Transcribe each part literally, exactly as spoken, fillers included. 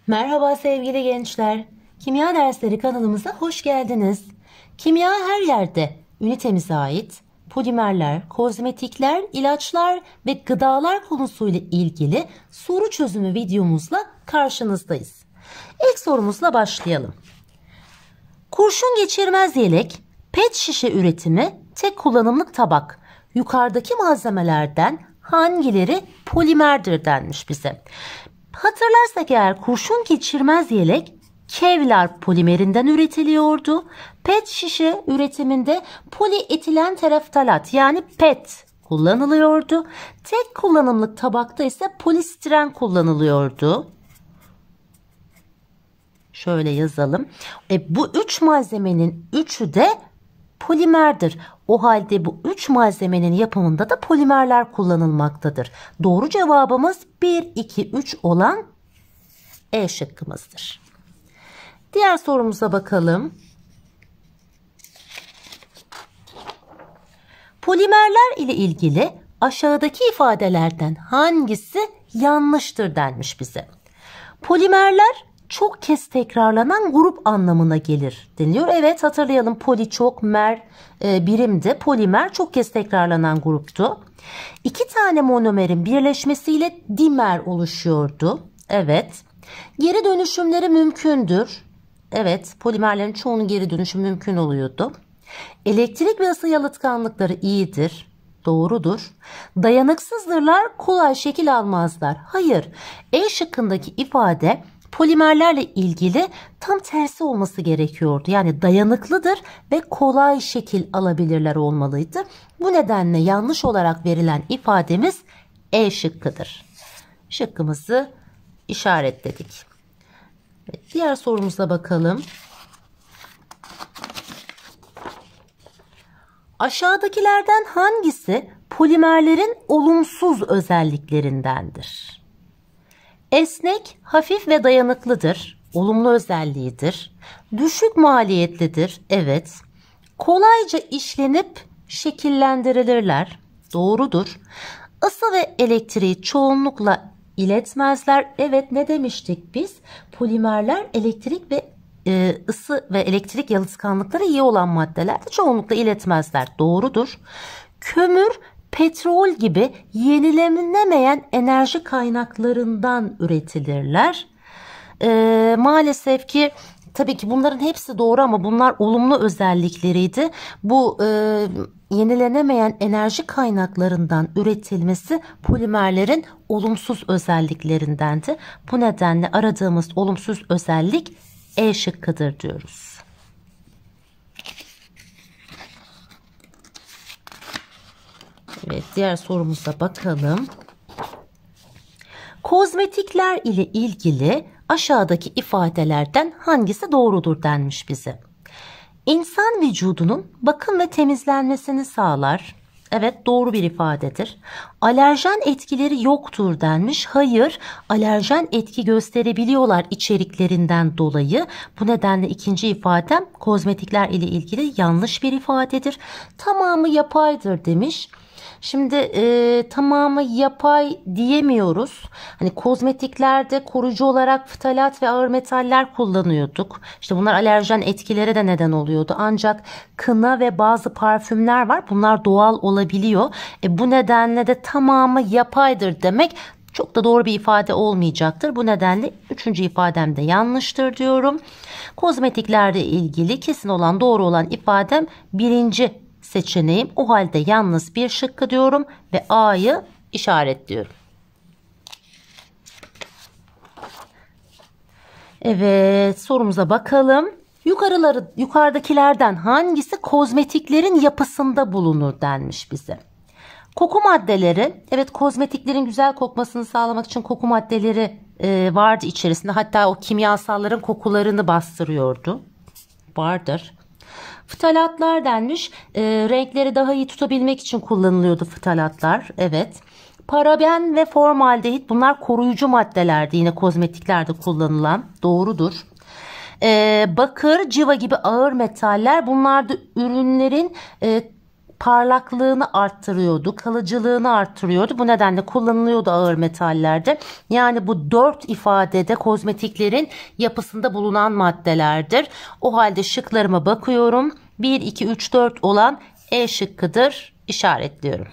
Merhaba sevgili gençler. Kimya dersleri kanalımıza hoş geldiniz. Kimya her yerde ünitemize ait polimerler, kozmetikler, ilaçlar ve gıdalar konusuyla ilgili soru çözümü videomuzla karşınızdayız. İlk sorumuzla başlayalım. Kurşun geçirmez yelek, pet şişe üretimi, tek kullanımlık tabak. Yukarıdaki malzemelerden hangileri polimerdir denmiş bize. Hatırlarsak eğer kurşun geçirmez yelek Kevlar polimerinden üretiliyordu. Pet şişe üretiminde polietilen tereftalat yani PET kullanılıyordu. Tek kullanımlık tabakta ise polistiren kullanılıyordu. Şöyle yazalım. E, bu üç malzemenin üçü de polimerdir. O halde bu üç malzemenin yapımında da polimerler kullanılmaktadır. Doğru cevabımız bir, iki, üç olan E şıkkımızdır. Diğer sorumuza bakalım. Polimerler ile ilgili aşağıdaki ifadelerden hangisi yanlıştır denmiş bize. Polimerler çok kez tekrarlanan grup anlamına gelir deniliyor. Evet, hatırlayalım, poli çok, mer e, birimdi. Polimer çok kez tekrarlanan gruptu. İki tane monomerin birleşmesiyle dimer oluşuyordu. Evet. Geri dönüşümleri mümkündür. Evet, polimerlerin çoğunun geri dönüşümü mümkün oluyordu. Elektrik ve ısı yalıtkanlıkları iyidir. Doğrudur. Dayanıksızdırlar, kolay şekil almazlar. Hayır. E şıkkındaki ifade polimerlerle ilgili tam tersi olması gerekiyordu. Yani dayanıklıdır ve kolay şekil alabilirler olmalıydı. Bu nedenle yanlış olarak verilen ifademiz E şıkkıdır. Şıkkımızı işaretledik. Evet, diğer sorumuza bakalım. Aşağıdakilerden hangisi polimerlerin olumsuz özelliklerindendir? Esnek, hafif ve dayanıklıdır. Olumlu özelliğidir. Düşük maliyetlidir. Evet. Kolayca işlenip şekillendirilirler. Doğrudur. Isı ve elektriği çoğunlukla iletmezler. Evet, ne demiştik biz? Polimerler elektrik ve e, ısı ve elektrik yalıtkanlıkları iyi olan maddeler çoğunlukla iletmezler. Doğrudur. Kömür, petrol gibi yenilenemeyen enerji kaynaklarından üretilirler. Ee, maalesef ki tabii ki bunların hepsi doğru ama bunlar olumlu özellikleriydi. Bu e, yenilenemeyen enerji kaynaklarından üretilmesi polimerlerin olumsuz özelliklerindendi. Bu nedenle aradığımız olumsuz özellik E şıkkıdır diyoruz. Evet, diğer sorumuza bakalım. Kozmetikler ile ilgili aşağıdaki ifadelerden hangisi doğrudur denmiş bize. İnsan vücudunun bakım ve temizlenmesini sağlar. Evet, doğru bir ifadedir. Alerjen etkileri yoktur denmiş. Hayır, alerjen etki gösterebiliyorlar içeriklerinden dolayı. Bu nedenle ikinci ifadem kozmetikler ile ilgili yanlış bir ifadedir. Tamamı yapaydır demiş. Şimdi e, tamamı yapay diyemiyoruz. Hani kozmetiklerde koruyucu olarak ftalat ve ağır metaller kullanıyorduk. İşte bunlar alerjen etkilere de neden oluyordu. Ancak kına ve bazı parfümler var. Bunlar doğal olabiliyor. E, bu nedenle de tamamı yapaydır demek çok da doğru bir ifade olmayacaktır. Bu nedenle üçüncü ifadem de yanlıştır diyorum. Kozmetiklerle ilgili kesin olan doğru olan ifadem birinci seçeneğim. O halde yalnız bir şıkkı diyorum ve A'yı işaretliyorum. Evet, sorumuza bakalım. Yukarıları, yukarıdakilerden hangisi kozmetiklerin yapısında bulunur denmiş bize. Koku maddeleri, evet, kozmetiklerin güzel kokmasını sağlamak için koku maddeleri e, vardı içerisinde. Hatta o kimyasalların kokularını bastırıyordu. Vardır. Ftalatlar denmiş. E, renkleri daha iyi tutabilmek için kullanılıyordu ftalatlar. Evet. Paraben ve formaldehit, bunlar koruyucu maddelerdi. Yine kozmetiklerde kullanılan. Doğrudur. E, bakır, civa gibi ağır metaller, bunlar da ürünlerin e, parlaklığını arttırıyordu, kalıcılığını arttırıyordu. Bu nedenle kullanılıyordu ağır metallerde. Yani bu dört ifadede kozmetiklerin yapısında bulunan maddelerdir. O halde şıklarıma bakıyorum. bir, iki, üç, dört olan E şıkkıdır. İşaretliyorum.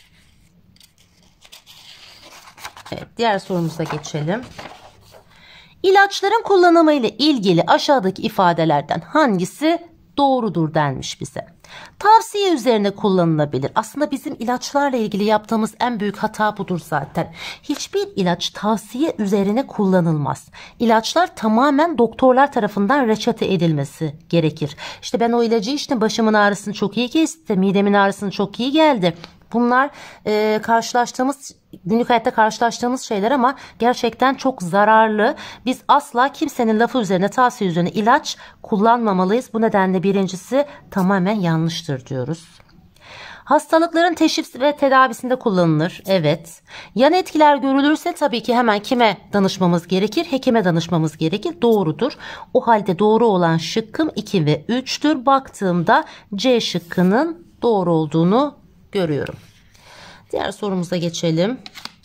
Evet, diğer sorumuza geçelim. İlaçların kullanımı ile ilgili aşağıdaki ifadelerden hangisi doğrudur denmiş bize. Tavsiye üzerine kullanılabilir. Aslında bizim ilaçlarla ilgili yaptığımız en büyük hata budur zaten. Hiçbir ilaç tavsiye üzerine kullanılmaz. İlaçlar tamamen doktorlar tarafından reçete edilmesi gerekir. İşte ben o ilacı içtim, başımın ağrısını çok iyi kesti, midemin ağrısını çok iyi geldi. Bunlar e, karşılaştığımız, günlük hayatta karşılaştığımız şeyler ama gerçekten çok zararlı. Biz asla kimsenin lafı üzerine, tavsiye üzerine ilaç kullanmamalıyız. Bu nedenle birincisi tamamen yanlıştır diyoruz. Hastalıkların teşhis ve tedavisinde kullanılır. Evet. Yan etkiler görülürse tabii ki hemen kime danışmamız gerekir? Hekime danışmamız gerekir. Doğrudur. O halde doğru olan şıkkım iki ve üçtür. Baktığımda C şıkkının doğru olduğunu görüyorum. Diğer sorumuza geçelim.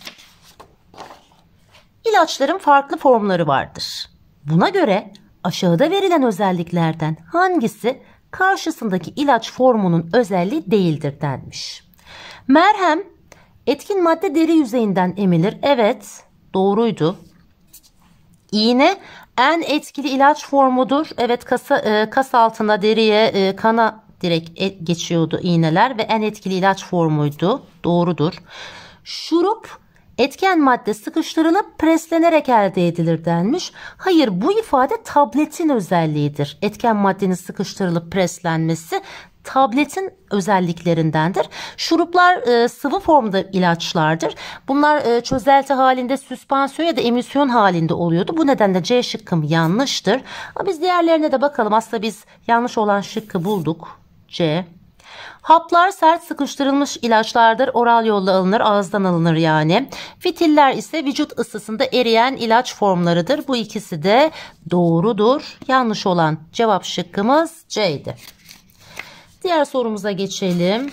İlaçların farklı formları vardır. Buna göre aşağıda verilen özelliklerden hangisi karşısındaki ilaç formunun özelliği değildir denmiş. Merhem etkin madde deri yüzeyinden emilir. Evet, doğruydu. İğne en etkili ilaç formudur. Evet, kasa, e, kas altına, deriye, e, kana direkt geçiyordu iğneler ve en etkili ilaç formuydu. Doğrudur. Şurup etken madde sıkıştırılıp preslenerek elde edilir denmiş. Hayır, bu ifade tabletin özelliğidir. Etken maddenin sıkıştırılıp preslenmesi tabletin özelliklerindendir. Şuruplar e, sıvı formda ilaçlardır. Bunlar e, çözelti halinde, süspansiyon ya da emülsiyon halinde oluyordu. Bu nedenle C şıkkım yanlıştır. Ama biz diğerlerine de bakalım. Aslında biz yanlış olan şıkkı bulduk. C. Haplar sert sıkıştırılmış ilaçlardır. Oral yolla alınır, ağızdan alınır yani. Fitiller ise vücut ısısında eriyen ilaç formlarıdır. Bu ikisi de doğrudur. Yanlış olan cevap şıkkımız C'ydi. Diğer sorumuza geçelim.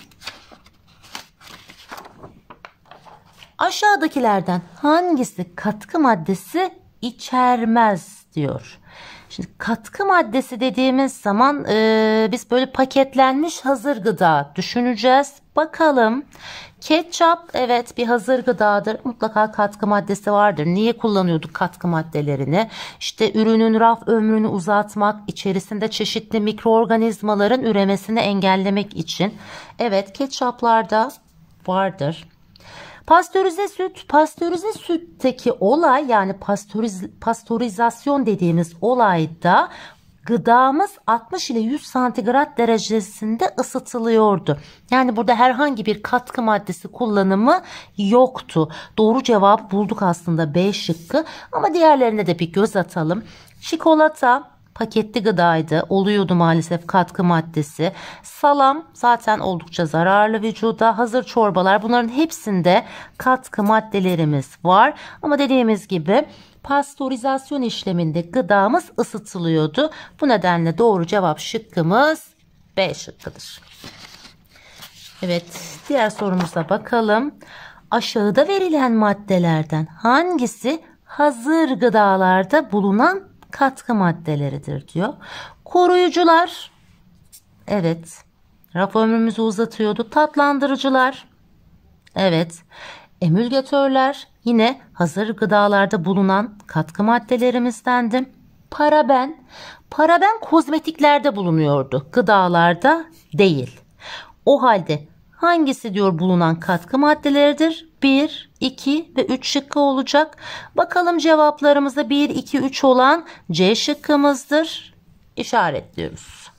Aşağıdakilerden hangisi katkı maddesi içermez diyor. Şimdi katkı maddesi dediğimiz zaman e, biz böyle paketlenmiş hazır gıda düşüneceğiz. Bakalım. Ketçap evet bir hazır gıdadır. Mutlaka katkı maddesi vardır. Niye kullanıyorduk katkı maddelerini? İşte ürünün raf ömrünü uzatmak, içerisinde çeşitli mikroorganizmaların üremesini engellemek için. Evet, ketçaplarda vardır. Pastörize süt, pastörize sütteki olay yani pastöriz, pastörizasyon dediğimiz olayda gıdamız altmış ile yüz santigrat derecesinde ısıtılıyordu. Yani burada herhangi bir katkı maddesi kullanımı yoktu. Doğru cevabı bulduk aslında B şıkkı ama diğerlerine de bir göz atalım. Çikolata paketli gıdaydı. Oluyordu maalesef katkı maddesi. Salam zaten oldukça zararlı vücuda. Hazır çorbalar, bunların hepsinde katkı maddelerimiz var. Ama dediğimiz gibi pastörizasyon işleminde gıdamız ısıtılıyordu. Bu nedenle doğru cevap şıkkımız B şıkkıdır. Evet, diğer sorumuza bakalım. Aşağıda verilen maddelerden hangisi hazır gıdalarda bulunan katkı maddeleridir diyor. Koruyucular, evet, raf ömrümüzü uzatıyordu. Tatlandırıcılar, evet. Emülgatörler yine hazır gıdalarda bulunan katkı maddelerimizdendi. Paraben, paraben kozmetiklerde bulunuyordu, gıdalarda değil. O halde hangisi diyor bulunan katkı maddeleridir? bir, iki ve üç şıkkı olacak. Bakalım cevaplarımızda bir, iki, üç olan C şıkkımızdır. İşaretliyoruz.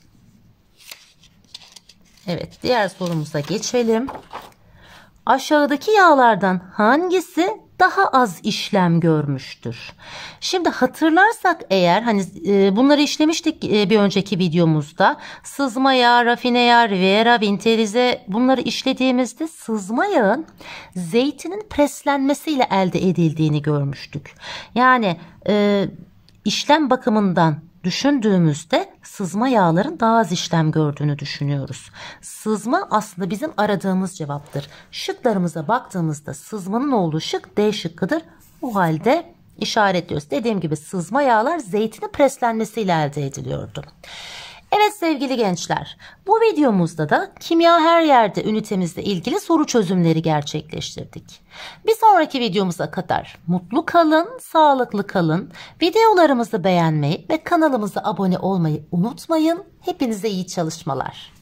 Evet, diğer sorumuza geçelim. Aşağıdaki yağlardan hangisi daha az işlem görmüştür? Şimdi hatırlarsak eğer hani e, bunları işlemiştik e, bir önceki videomuzda. Sızma yağı, rafine yağı, Riviera, Winterize, bunları işlediğimizde sızma yağın zeytinin preslenmesiyle elde edildiğini görmüştük. Yani e, işlem bakımından düşündüğümüzde sızma yağların daha az işlem gördüğünü düşünüyoruz. Sızma aslında bizim aradığımız cevaptır. Şıklarımıza baktığımızda sızmanın olduğu şık D şıkkıdır. O halde işaretliyoruz. Dediğim gibi sızma yağlar zeytinin preslenmesiyle elde ediliyordu. Evet sevgili gençler, bu videomuzda da kimya her yerde ünitemizle ilgili soru çözümleri gerçekleştirdik. Bir sonraki videomuza kadar mutlu kalın, sağlıklı kalın. Videolarımızı beğenmeyi ve kanalımıza abone olmayı unutmayın. Hepinize iyi çalışmalar.